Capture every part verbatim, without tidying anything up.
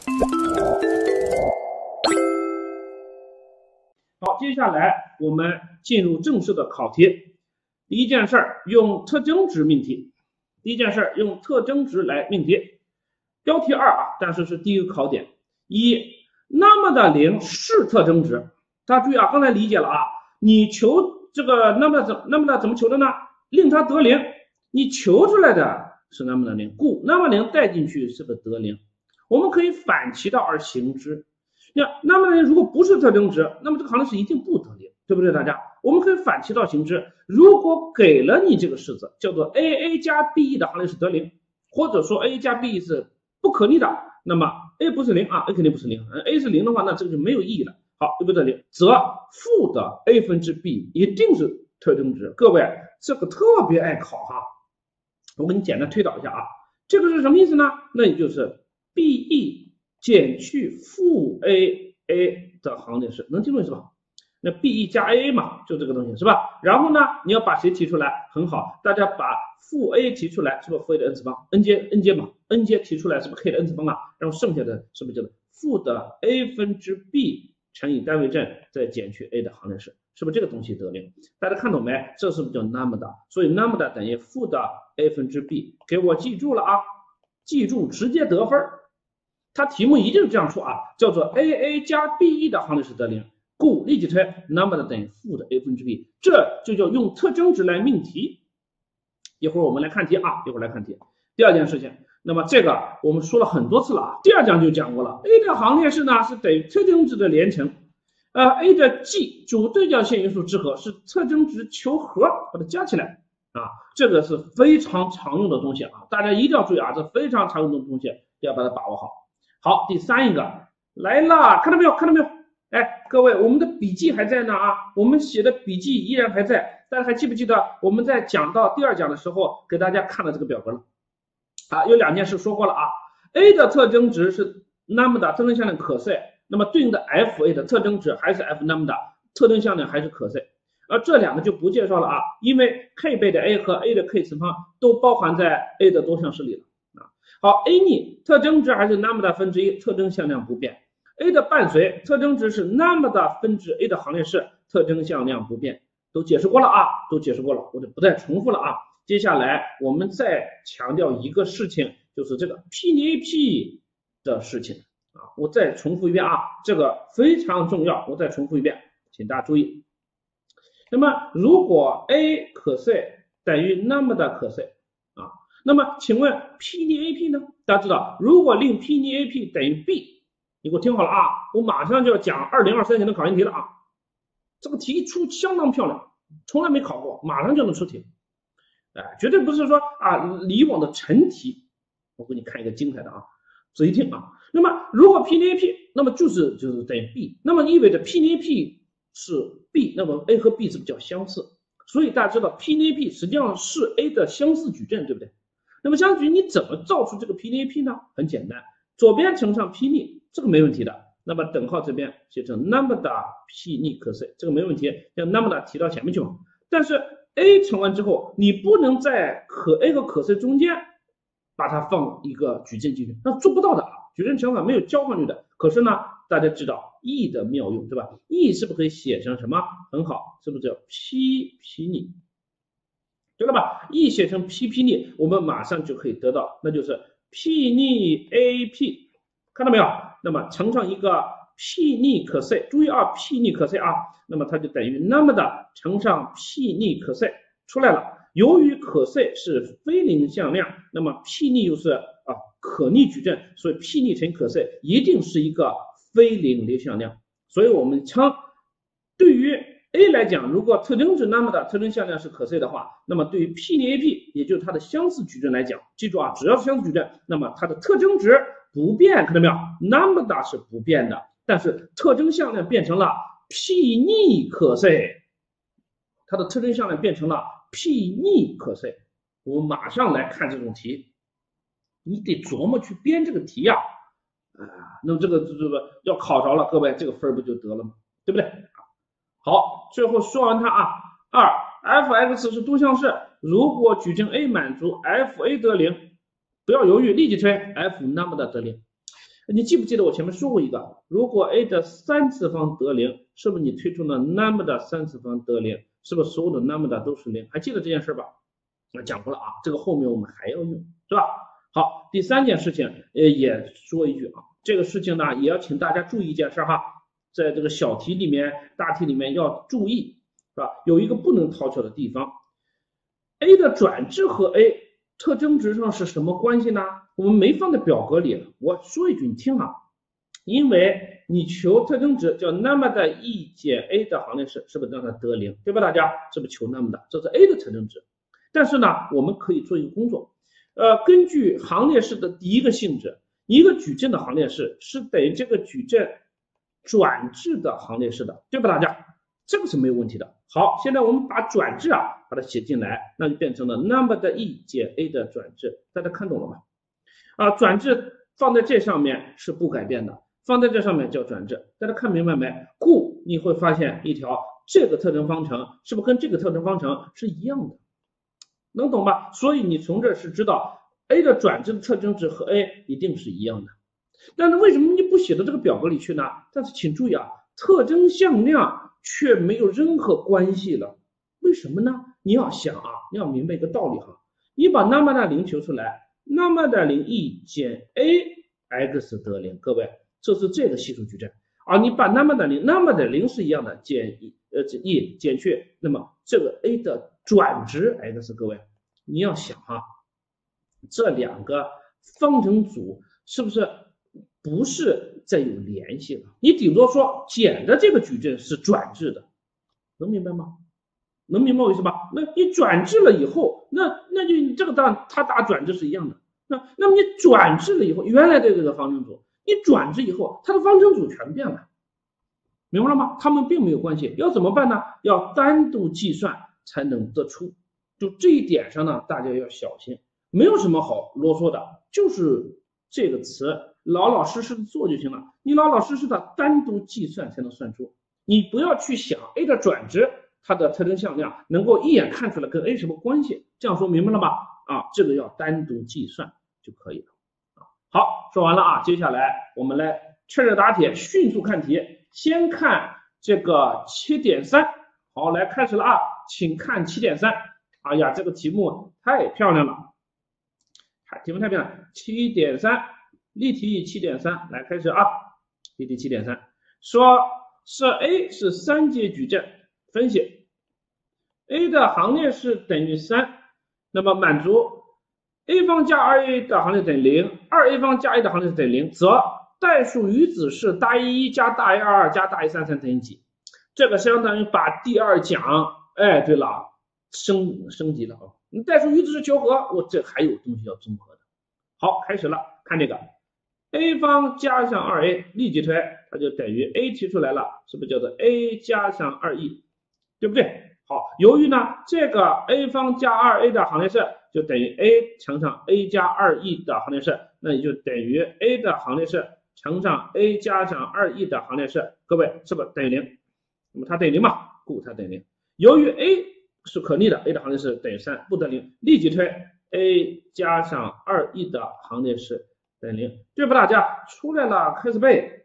好，接下来我们进入正式的考题。第一件事儿，用特征值命题。第一件事儿，用特征值来命题。标题二啊，但是是第一个考点。一，那么的零是特征值。大家注意啊，刚才理解了啊，你求这个那么怎那么的怎么求的呢？令它得零，你求出来的是那么的零，故那么零带进去是个得零。我们可以反其道而行之。那那么呢，如果不是特征值，那么这个行列式一定不得零，对不对？大家，我们可以反其道行之。如果给了你这个式子，叫做 A A 加 B E 的行列式得零，或者说 A 加 B E 是不可逆的，那么 A 不是零啊 ，A 肯定不是零 ，A 是零的话，那这个就没有意义了。好，对不对？零，则负的 A 分之 B 一定是特征值。各位，这个特别爱考哈，我给你简单推导一下啊，这个是什么意思呢？那也就是 B E 减去负 A A 的行列式，能记住是吧？那 B E 加 A A 嘛，就这个东西是吧？然后呢，你要把谁提出来？很好，大家把负 A 提出来，是不是负 A 的 n 次方 ？n 阶 n 阶嘛 ，n 阶提出来是不是 k 的 n 次方啊？然后剩下的是不是就是负的 A 分之 B 乘以单位正再减去 A 的行列式，是不是这个东西得零？大家看懂没？这是不是叫 lambda？ 所以 lambda 等于负的 A 分之 B， 给我记住了啊！记住，直接得分。它题目一定是这样说啊，叫做 A A 加 B E 的行列式得零。故立即推 lambda 等于负的 a 分之 b， 这就叫用特征值来命题。一会儿我们来看题啊，一会儿来看题。第二件事情，那么这个我们说了很多次了啊，第二讲就讲过了。A 的行列式呢是等于特征值的连乘，呃 A 的 G 主对角线因素之和是特征值求和，把它加起来啊，这个是非常常用的东西啊，大家一定要注意啊，这非常常用的东西要把它把握好。好，第三一个来了，看到没有？看到没有？哎，各位，我们的笔记还在呢啊，我们写的笔记依然还在。大家还记不记得我们在讲到第二讲的时候给大家看了这个表格了？啊，有两件事说过了啊。A 的特征值是 lambda 特征向量可 c， 那么对应的 F A 的特征值还是 F lambda 特征向量还是可 c， 而这两个就不介绍了啊，因为 k 倍的 A 和 A 的 k 次方都包含在 A 的多项式里了啊。好 ，A 逆特征值还是 lambda 分之一，特征向量不变。A 的伴随特征值是 lambda 分之 A 的行列式，特征向量不变，都解释过了啊，都解释过了，我就不再重复了啊。接下来我们再强调一个事情，就是这个 P N A P 的事情啊，我再重复一遍啊，这个非常重要，我再重复一遍，请大家注意。那么如果 A 可 c 等于 lambda 可 c 啊，那么请问 P N A P 呢？大家知道，如果令 P N A P 等于 B。你给我听好了啊！我马上就要讲二零二三年的考研题了啊！这个题出相当漂亮，从来没考过，马上就能出题。哎，绝对不是说啊，以往的陈题。我给你看一个精彩的啊，仔细听啊。那么如果 P N A P， 那么就是就是等于 B， 那么意味着 P N A P 是 B， 那么 A 和 B 是比较相似，所以大家知道 P N A P 实际上是 A 的相似矩阵，对不对？那么相似矩你怎么造出这个 P N A P 呢？很简单，左边乘上 P 逆。这个没问题的，那么等号这边写成 lambda P 逆可 c， 这个没问题，让 lambda 提到前面去嘛。但是 A 乘完之后，你不能在可 A 和可 c 中间把它放一个矩阵进去，那做不到的啊。矩阵乘法没有交换率的。可是呢，大家知道 E 的妙用，对吧 ？E 是不是可以写成什么？很好，是不是叫 P P 逆？对了吧 ？E 写成 P P 逆，我们马上就可以得到，那就是 P 逆 A P， 看到没有？那么乘上一个 P 逆可 c， 注意啊 ，P 逆可 c 啊，那么它就等于 lambda 乘上 P 逆可 c 出来了。由于可 c 是非零向量，那么 P 逆又是啊可逆矩阵，所以 P 逆乘可 c 一定是一个非零零向量。所以我们称对于 A 来讲，如果特征值 lambda 特征向量是可 c 的话，那么对于 P 逆 A P， 也就是它的相似矩阵来讲，记住啊，只要是相似矩阵，那么它的特征值不变，看到没有 ？lambda 是不变的，但是特征向量变成了 P 逆可 c， 它的特征向量变成了 P 逆可 c。我们马上来看这种题，你得琢磨去编这个题呀、啊，啊，那么这个这个要考着了，各位这个分不就得了吗？对不对？好，最后说完它啊，二 f(x) 是多项式，如果矩阵 A 满足 f(a) 得零。不要犹豫，立即推 f lambda 得零。 你记不记得我前面说过一个，如果 a 的三次方得零，是不是你推出了 lambda 三次方得零，是不是所有的 lambda 都是零？还记得这件事吧？我讲过了啊，这个后面我们还要用，是吧？好，第三件事情呃也说一句啊，这个事情呢也要请大家注意一件事哈，在这个小题里面、大题里面要注意，是吧？有一个不能讨巧的地方 ，a 的转置和 a 特征值上是什么关系呢？我们没放在表格里，我说一句你听啊，因为你求特征值叫 lambda e 减 a 的行列式，是不是让它得零，对吧？大家是不是求 lambda？这是 a 的特征值，但是呢，我们可以做一个工作，呃，根据行列式的第一个性质，一个矩阵的行列式是等于这个矩阵转置的行列式的，对吧？大家这个是没有问题的。好，现在我们把转置啊把它写进来，那就变成了 lambda e 减 a 的转置，大家看懂了吗？啊，转置放在这上面是不改变的，放在这上面叫转置，大家看明白没？故你会发现一条这个特征方程是不是跟这个特征方程是一样的？能懂吧？所以你从这是知道 a 的转置的特征值和 a 一定是一样的。但是为什么你不写到这个表格里去呢？但是请注意啊，特征向量却没有任何关系了，为什么呢？你要想啊，你要明白一个道理哈，你把 lambda 零求出来 ，lambda 零 e 减 a x 得零，各位，这是这个系数矩阵，而你把 lambda 零 lambda 零是一样的，减呃 e 减去，那么这个 a 的转值 x， 各位，你要想哈，这两个方程组是不是不是再有联系了？你顶多说减的这个矩阵是转置的，能明白吗？能明白我意思吧？那你转置了以后，那那就你这个当然它打转置是一样的。那那么你转置了以后，原来的这个方程组，你转置以后，它的方程组全变了，明白了吗？它们并没有关系。要怎么办呢？要单独计算才能得出。就这一点上呢，大家要小心，没有什么好啰嗦的，就是这个词老老实实的做就行了。你老老实实的单独计算才能算出。你不要去想 a 的转值。它的特征向量能够一眼看出来跟 a 什么关系，这样说明白了吗？啊，这个要单独计算就可以了。好，说完了啊，接下来我们来确认答题，迅速看题。先看这个 七点三， 好，来开始了啊，请看 七点三。哎呀，这个题目太漂亮了，题目太漂亮。七点三， 例题 七点三， 来开始啊，例题 七点三， 说是 A 是三阶矩阵，分析 a 的行列式等于三，那么满足 a 方加 二 a 的行列等于零， 二 a 方加 a 的行列等于零，则代数余子是大于一加大于二二加大于三三等于几？这个相当于把第二讲，哎，对了，升升级了啊！你代数余子是求和，我这还有东西要综合的。好，开始了，看这个 a 方加上 二 a， 立即推，它就等于 a 提出来了，是不是叫做 a 加上 二 e， 对不对？好，由于呢这个 a 方加 二 a 的行列式就等于 a 乘上 a 加 二 e 的行列式，那也就等于 a 的行列式乘上 a 加上 二 e 的行列式，各位是不是等于零？那么它等于零嘛，故它等于零。由于 a 是可逆的 ，a 的行列式等于三，不等于零，立即推 a 加上 二 e 的行列式等于零，对不？大家出来了，开始背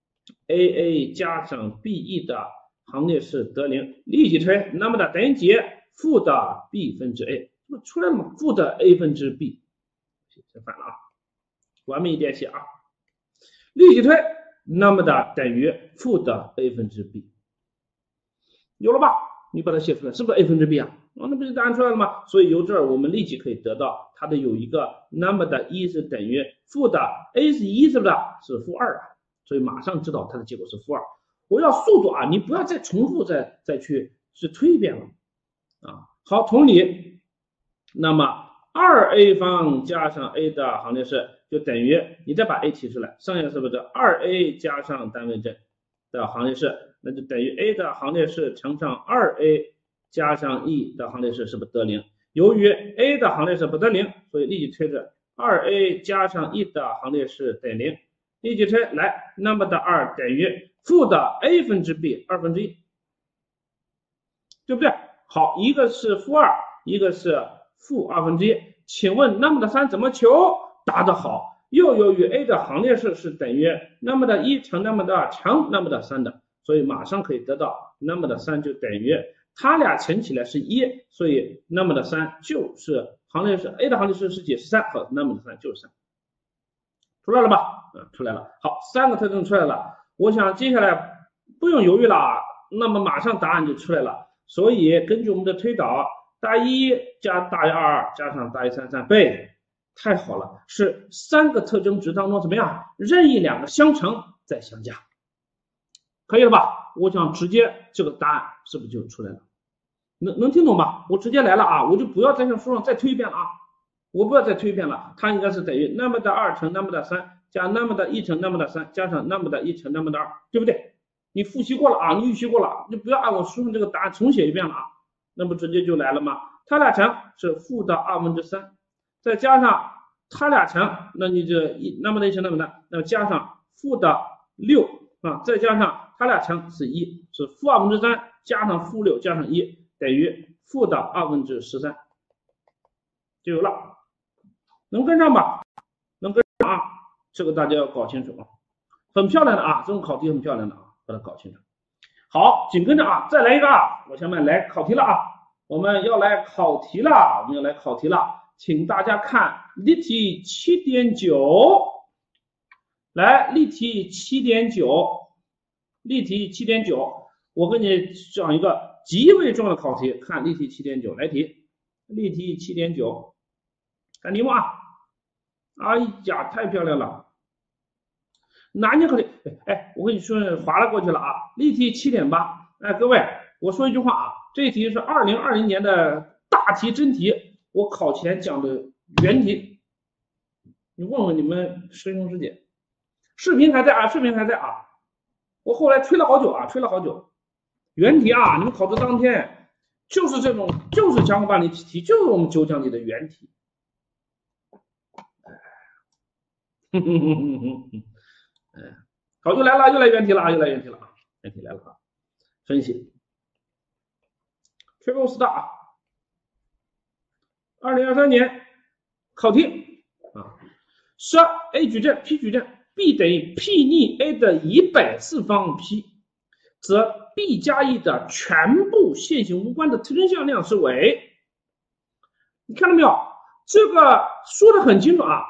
a a 加上 b e 的行列式得零，立即推，那么的等于几？负的 b 分之 a， 这不出来了吗？负的 a 分之 b， 写反了啊，完美一点写啊，立即推，那么的等于负的 a 分之 b， 有了吧？你把它写出来，是不是 a 分之 b 啊？哦，那不就答案出来了吗？所以由这儿我们立即可以得到它的有一个 number 的一是等于负的 a 是一，是不是？是负二啊，所以马上知道它的结果是负二。我要速度啊，你不要再重复再再去去推一遍了啊。好，同理，那么 二 a 方加上 a 的行列式就等于你再把 a 提出来，剩下是不是 二 a 加上单位阵的行列式，那就等于 a 的行列式乘上 二 a 加上 e 的行列式是不是得零？由于 a 的行列式不得零，所以立即推着 二 a 加上 e 的行列式等于零，立即推来，那么的二等于负的 a 分之 b 二分之一，对不对？好，一个是负二，一个是负二分之一，请问那么的三怎么求？答得好， 又由于 A 的行列式是等于那么的一乘那么的二乘那么的三的，所以马上可以得到那么的三就等于它俩乘起来是一，所以那么的三就是行列式 A 的行列式是解释三，好，那么的三就是三，出来了吧？嗯，出来了。好，三个特征出来了，我想接下来不用犹豫了，那么马上答案就出来了。所以根据我们的推导，大于一加大于二加上大于三三倍，太好了，是三个特征值当中怎么样？任意两个相乘再相加，可以了吧？我想直接这个答案是不是就出来了？能能听懂吧？我直接来了啊，我就不要再向书上再推一遍了啊，我不要再推一遍了，它应该是等于那么的二乘那么的三加那么的一乘那么的三加上那么的一乘那么的二，对不对？你复习过了啊，你预习过了，你不要按我书上这个答案重写一遍了啊，那不直接就来了吗？它俩乘是负的二分之三，再加上它俩乘，那你就一那么的一乘那么的，那么加上负的六啊，再加上它俩乘是一，是负二分之三加上负六加上一等于负的二分之十三，就有了，能跟上吧？能跟上啊？这个大家要搞清楚啊，很漂亮的啊，这种考题很漂亮的啊。把它搞清楚。好，紧跟着啊，再来一个啊，我下面来考题了啊，我们要来考题了，我们要来考题了，请大家看例题 七点九， 来，例题 七点九， 例题 七点九， 我跟你讲一个极为重要的考题，看例题 七点九 来题，例题 七点九， 看题目啊，哎呀，太漂亮了。南京考题，哎，我跟你说划拉过去了啊。例题 七点八， 哎，各位，我说一句话啊，这一题是二零二零年的大题真题，我考前讲的原题，你问问你们师兄师姐，视频还在啊，视频还在啊，我后来吹了好久啊，吹了好久，原题啊，你们考试当天就是这种，就是强化办理题，就是我们九讲里的原题。哼哼哼哼哼哼。嗯，好，又来了，又来原题了啊，又来原题了啊，原题来了啊，分析 Triple Star 啊，二零二三年考题啊，说 A 矩阵 P 矩阵 B 等于 P 逆 A 的一百次方 P， 则 B 加 E 的全部线性无关的特征向量是为，你看到没有？这个说的很清楚啊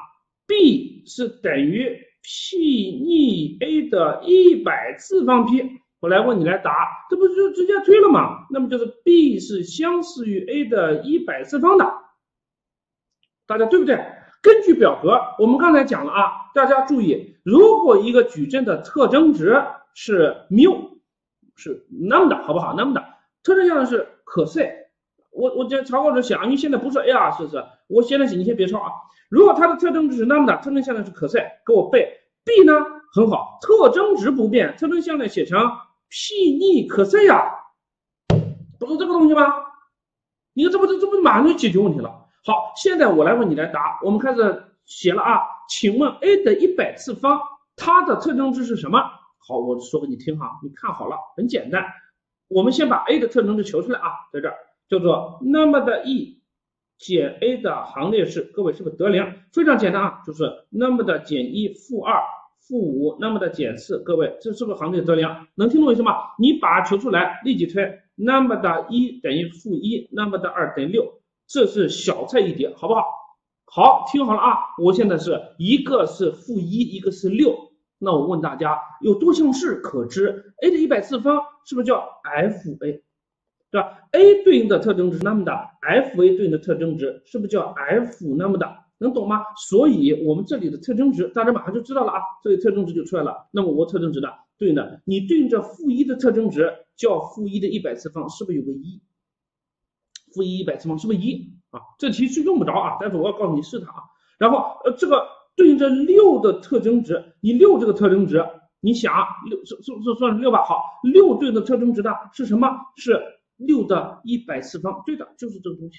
，B 是等于P 逆 A 的一百次方 P， 我来问你来答，这不就直接推了吗？那么就是 B 是相似于 A 的一百次方的，大家对不对？根据表格，我们刚才讲了啊，大家注意，如果一个矩阵的特征值是 μ， 是 lambda， 好不好 ？lambda 特征向量是 cos， 我我这草稿纸写啊，因为现在不是 A R， 是不是？我现在写，你先别抄啊。如果它的特征值是 lambda， 特征向量是 cos， 给我背。B 呢很好，特征值不变，特征向量写成 P 逆 cos 呀，不是这个东西吗？你看这不这这不马上就解决问题了。好，现在我来问你来答，我们开始写了啊，请问 A 的一百次方它的特征值是什么？好，我说给你听哈，你看好了，很简单，我们先把 A 的特征值求出来啊，在这儿叫做那么的 E 减 A 的行列式，各位是不是得零？非常简单啊，就是那么的减一负二负五，那么的减四，各位这是不是行列得零？能听懂意思吗？你把它求出来，立即推，那么的一等于负一，那么的二等于六，这是小菜一碟，好不好？好，听好了啊，我现在是一个是负一，一个是六，那我问大家，有多项式可知 A 的一百次方是不是叫 F A？对吧 ？A 对应的特征值是那么的 ，F A 对应的特征值是不是叫 F 那么的？能懂吗？所以我们这里的特征值，大家马上就知道了啊，这里特征值就出来了。那么我特征值的对应的，你对应着负一的特征值叫负一的一百次方，是不是有个一？负一一百次方是不是一啊？这题是用不着啊，但是我要告诉你是它啊。然后呃，这个对应着六的特征值，你六这个特征值，你想六算算算是六吧？好，六对应的特征值呢是什么？是六的一百次方，对的，就是这个东西。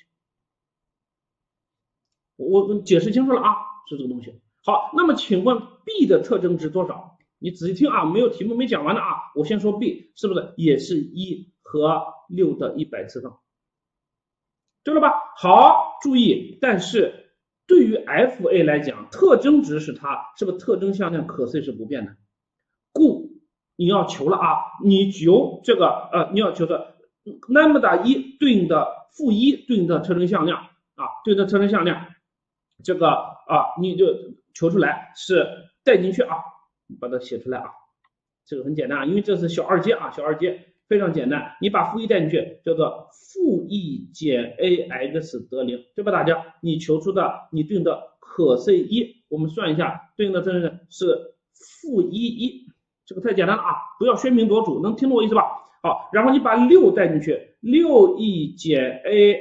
我我解释清楚了啊，是这个东西。好，那么请问 B 的特征值多少？你仔细听啊，没有题目没讲完的啊。我先说 B 是不是也是一和六的一百次方？对了吧？好，注意，但是对于 F A 来讲， 特征值是它，是不是特征向量可岁是不变的？故你要求了啊，你求这个呃，你要求的兰姆达一对应的负一对应的特征向量啊，对应的特征向量，这个啊你就求出来是带进去啊，把它写出来啊，这个很简单啊，因为这是小二阶啊，小二阶非常简单，你把负一带进去叫做负一减 ax 得零，对吧？大家你求出的你对应的可岁一，我们算一下对应的特征是负一一。这个太简单了啊，不要喧宾夺主，能听懂我意思吧？好，然后你把六带进去，六 e 减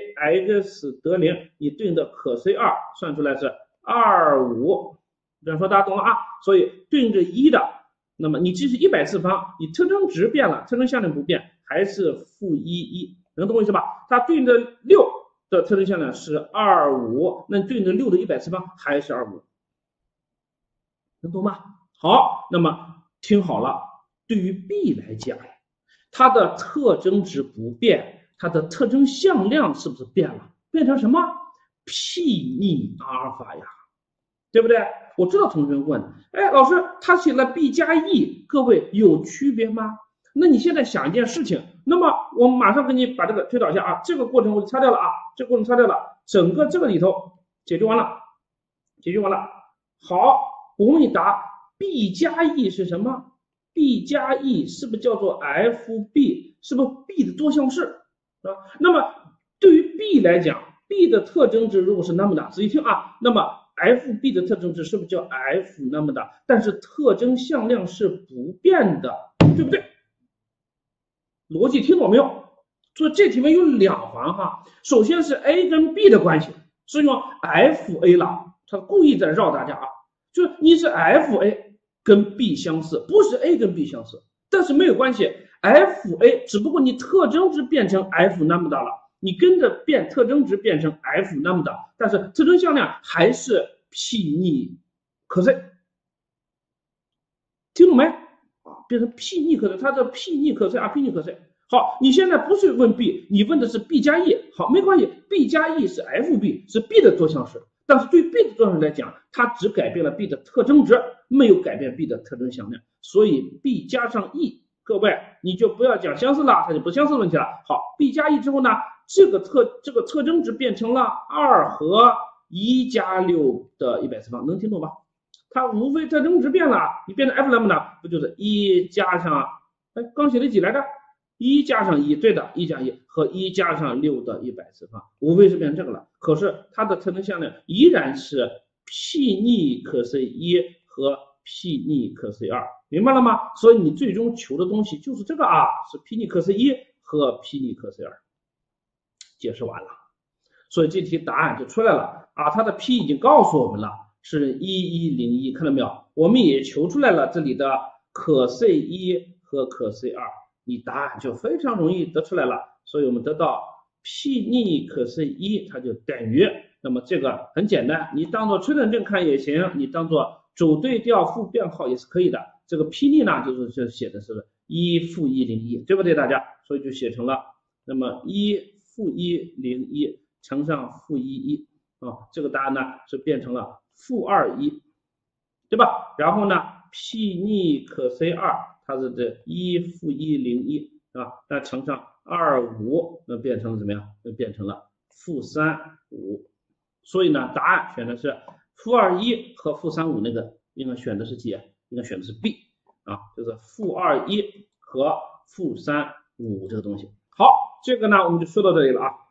ax 得零，你对应的可岁二算出来是二五，这样说大家懂了啊？所以对应着一的，那么你即使一百次方，你特征值变了，特征向量不变，还是负一一，能懂我意思吧？它对应的六的特征向量是二五，那对应的六的一百次方还是二五，能懂吗？好，那么听好了，对于 B 来讲，它的特征值不变，它的特征向量是不是变了？变成什么 ？P 逆阿尔法呀，对不对？我知道同学问，哎，老师，他写了 B 加 E， 各位有区别吗？那你现在想一件事情，那么我们马上给你把这个推导一下啊，这个过程我就擦掉了啊，这个过程擦掉了，整个这个里头解决完了，解决完了。好，我问你答。B 加 E 是什么 ？B 加 E 是不是叫做 F B？ 是不是 B 的多项式啊？那么对于 B 来讲 ，B 的特征值如果是那么大，仔细听啊，那么 F B 的特征值是不是叫 F 那么大？但是特征向量是不变的，对不对？逻辑听懂没有？所以这题目有两环哈，首先是 A 跟 B 的关系是用 F A 了，他故意在绕大家啊。就是你是 F A 跟 B 相似，不是 A 跟 B 相似，但是没有关系 ，F A 只不过你特征值变成 F 那么大了，你跟着变特征值变成 F 那么大，但是特征向量还是 P 逆可岁，听懂没？啊，变成 P 逆可岁，它的 P 逆可岁啊 ，P 逆可岁。好，你现在不是问 B， 你问的是 B 加 E， 好，没关系 ，B 加 E 是 F B， 是 B 的多项式。但是对 B 的多项式来讲，它只改变了 B 的特征值，没有改变 B 的特征向量，所以 B 加上 E， 各位你就不要讲相似了，它就不相似的问题了。好 ，B 加 E 之后呢，这个特这个特征值变成了二和一加六的一百次方，能听懂吧？它无非特征值变了，你变成 F 兰姆达，不就是一加上哎刚写的几来着？一加上一，对的，一加一和一加上六的一百次方，无非是变成这个了。可是它的特征向量依然是 P 逆可岁一和 P 逆可岁二，明白了吗？所以你最终求的东西就是这个啊，是 P 逆可岁一和 P 逆可岁二。解释完了，所以这题答案就出来了啊，它的 P 已经告诉我们了，是一一零一，看到没有？我们也求出来了这里的可岁一和可岁二。你答案就非常容易得出来了，所以我们得到 P 逆可岁一，它就等于，那么这个很简单，你当做催顿证看也行，你当做主对调负变号也是可以的。这个 P 逆呢，就是就写的是一负一零一，对不对大家？所以就写成了，那么一负一零一乘上负一一啊，这个答案呢是变成了负二一，对吧？然后呢 P 逆可岁二。它是这一负一零一啊，那乘上二五，那变成了怎么样？就变成了负三五。所以呢，答案选的是负二一和负三五，那个应该选的是几？应该选的是 B 啊，就是负二一和负三五这个东西。好，这个呢我们就说到这里了啊。